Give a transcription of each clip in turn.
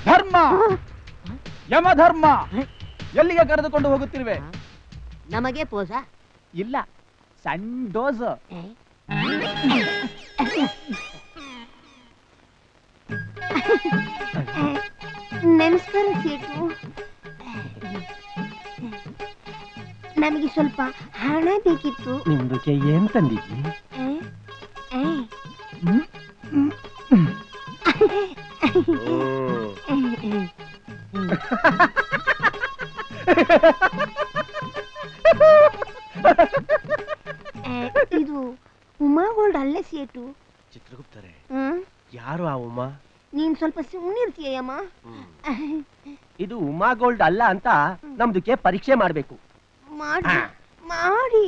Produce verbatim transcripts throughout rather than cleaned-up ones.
ಧರ್ಮ ಯಮಧರ್ಮ ಎಲ್ಲಿಗೆ ಕರೆದುಕೊಂಡು ಹೋಗುತ್ತಿರುವೆ? ನಮಗೆ ಪೋಸ ಇಲ್ಲ, ಸಣ್ಣ ಡೋಸ್. ನಮಸ್ಕಾರ ಸೇಟು, ನಮಗೆ ಸ್ವಲ್ಪ ಹಣ ಬೇಕಿತ್ತು. ನಿಮ್ದಕ್ಕೆ ಏನ್ ತಂದಿದ್ದಿ? ಇದು ಉಮಾ ಗೋಲ್ಡ್ ಅಲ್ಲೇ ಸೇಟು. ಚಿತ್ರಗುಪ್ತರೆ, ಯಾರು ಆ ಉಮಾ? ನೀನ್ ಸ್ವಲ್ಪ ಸುಮ್ಮನಿರ್ತೀಯಮ್ಮ. ಇದು ಉಮಾ ಗೋಲ್ಡ್ ಅಲ್ಲ ಅಂತ ನಮ್ದಕ್ಕೆ ಪರೀಕ್ಷೆ ಮಾಡ್ಬೇಕು. ಮಾಡಿ ಮಾಡಿ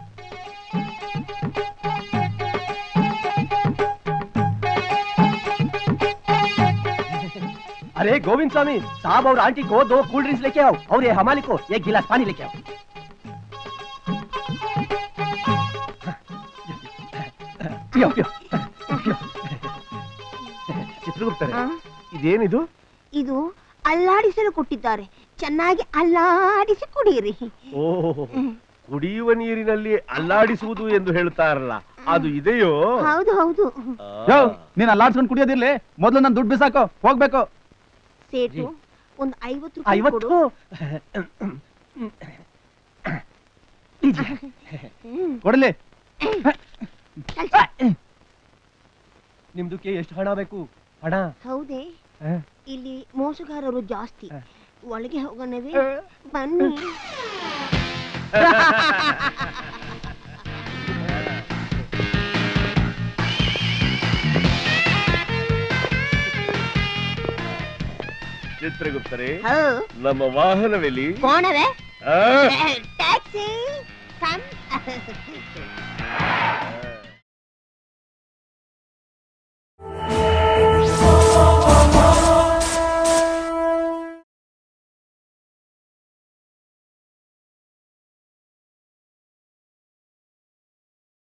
अरे गोविंद स्वामी साहब और आंटी को दो कोल्ड ड्रिंक्स लेके आओ और ये हमाली को एक गिलास पानी लेके आओ. पियो पियो ಚಿತ್ರಗುಪ್ತರೆ, ಇದೇನಿದು? ಇದು ಅಲ್ಲಾಡಿಸಲು ಕೊಟ್ಟಿದ್ದಾರೆ, ಚೆನ್ನಾಗಿ ಅಲ್ಲಾಡಿಸಿ ಕುಡಿಯಿರಿ. ಓಹ್, ಕುಡಿಯುವ ನೀರಿನಲ್ಲಿ ಅಲ್ಲಾಡಿಸುವುದು ಎಂದು ಹೇಳ್ತಾರಲ್ಲ, ಅದು ಇದೆಯೋ? ಹೌದು ಹೌದು. ನೀನ್ ಅಲ್ಲಾಡ್ಸ್ಕೊಂಡು ಕುಡಿಯೋದಿರ್ಲಿ, ಮೊದಲು ನಾನು ದುಡ್ಡು ಬಿಸಾಕೋ, ಹೋಗ್ಬೇಕು. ಸೇಟು, ಒಂದು ಐವತ್ತು ಐವತ್ತು ಕೊಡಲಿ. ನಿಮ್ದಕ್ಕೆ ಎಷ್ಟು ಹಣ ಬೇಕು? ಹಣ? ಹೌದೇ, ಇಲ್ಲಿ ಮೋಸಗಾರರು ಜಾಸ್ತಿ. ಒಳಗೆ ಹೋಗೋಣವೇ? ಬನ್ನಿ. ಚಿತ್ರಗುಪ್ತರೆ, ನಮ್ಮ ವಾಹನವೆಲ್ಲಿ? ಕೋಣವೇ? ಟ್ಯಾಕ್ಸಿ.